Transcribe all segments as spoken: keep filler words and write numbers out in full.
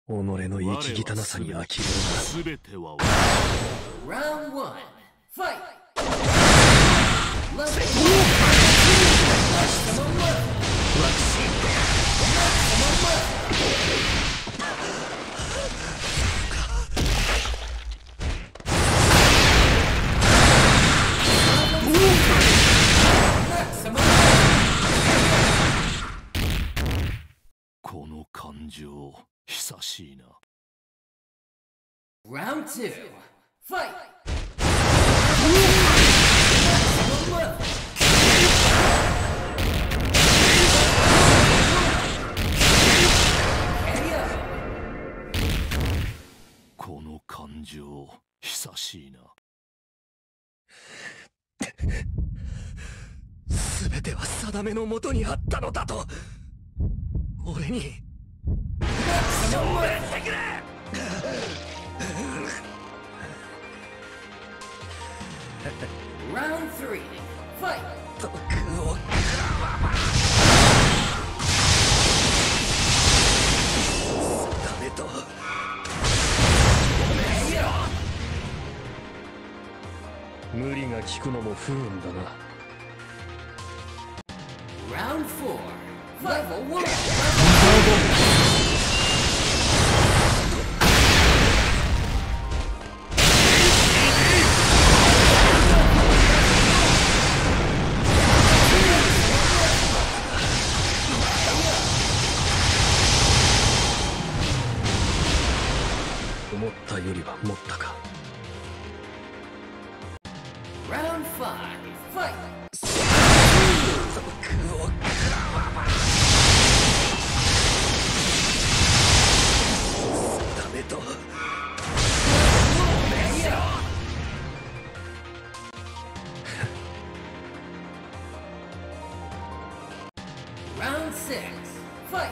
己の生き汚さに呆れるな。 すべては Round one, fight! この感情久しいな。 Round two, fight! この感情久しいな。 全ては定めのもとにあったのだと俺に証明してくれ。 Round three, fight! 毒を定めと無理が効くのも不運だな。 Round four, level one! 思ったよりは持ったか。 Round five, fight! 毒を食らわば定めと Round six, fight!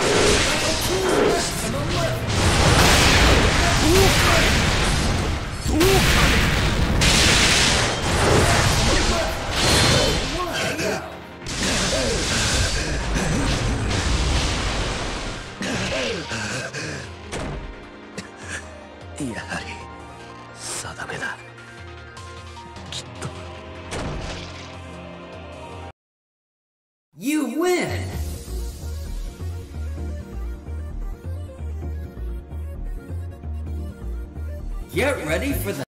やはり定めだ。きっと You win! Get ready for the